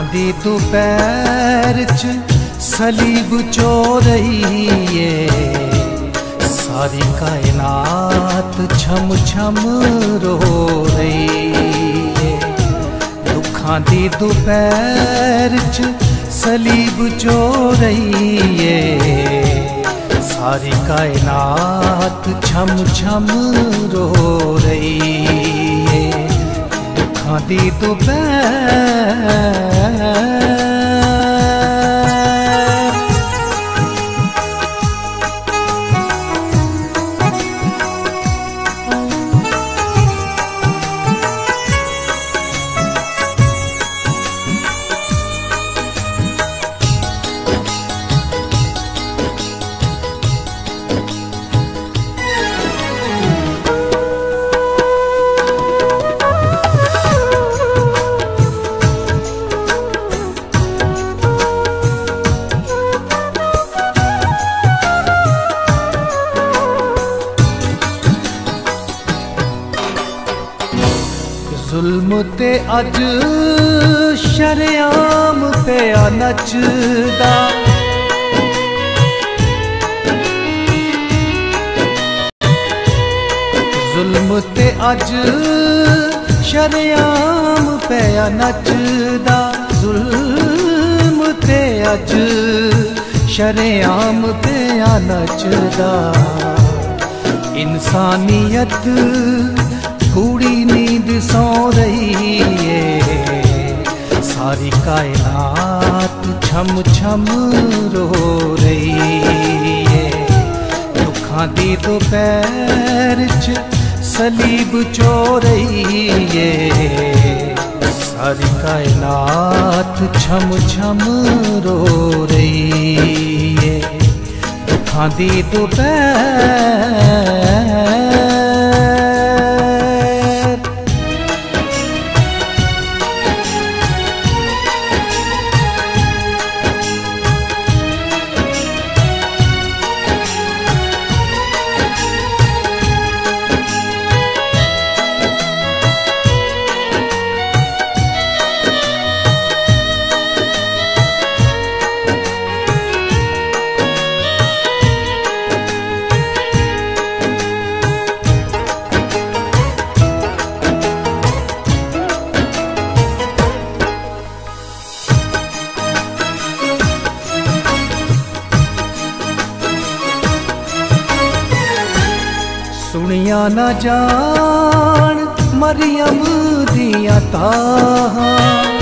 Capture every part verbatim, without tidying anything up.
दुखां दी दोपहर च सलीब चो रही है, सारी कायनात छम छम रो रही है। दुखां दी दोपहर च सलीब चो रही है, सारी कायनात छम छम रो रही है। दुखां दी दोपहर जुल्म ते अज शरेआम पिया नचदा, जुल्म ते अज शरेआम पिया नचदा, जुल्म ते अज शरेआम पिया नचदा। इंसानियत कूड़ी नींद सो रही है, सारी कायनात छम छम रो रही है। दुखां दी दोपहर च सलीब चो रही है, सारी कायनात छम छम रो रही है। दुखां दी दोपहर सुनिया न जान मरियम दिया ताहां,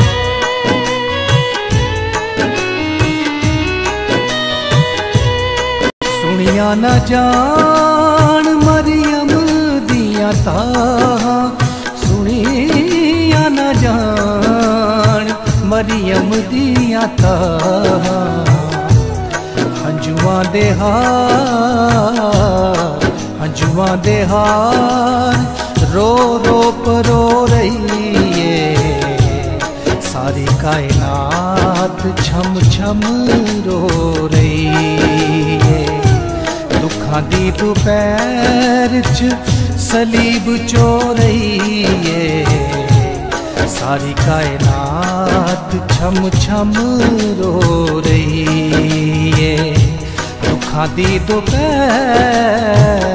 सुनिया न जान मरियम दिया ताहां, सुनिया न जान मरियम दिया ताहां। हंजुआं दे हार हंजुआं दे हार रो रो परो रही है, सारी कायनात छम छम रो रही है। दुखां दी दोपहर च सलीब चो रही है, सारी कायनात छम छम रो रही है। दुखां दी दोपहर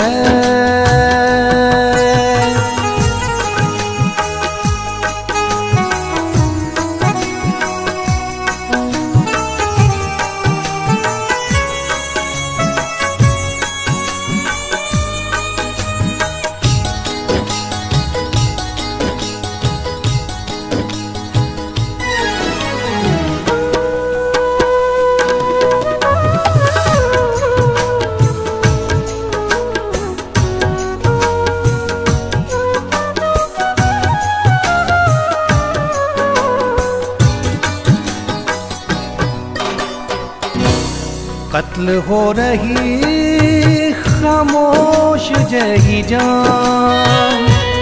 कत्ल हो रही खामोश जही जान,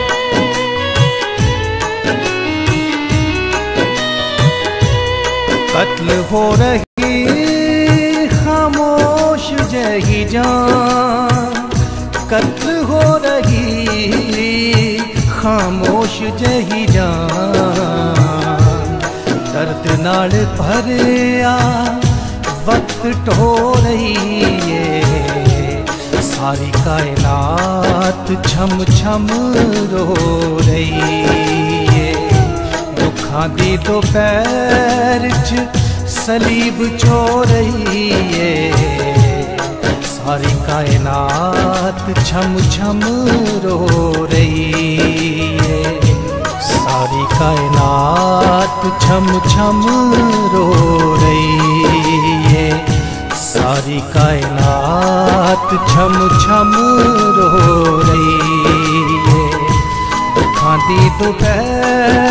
कत्ल हो रही खामोश जही जान, कत्ल हो रही खामोश जही जान। दर नाल भरिया वक्त ढो रही है। सारी कायनात छम छम रो रही है। दुखां दी दोपहर च सलीब चो रही है। सारी कायनात छम छम रो रही है। सारी कायनात छम छम रो रही है। सारी कायनात छम छम रो रही है। दुखां दी दोपहर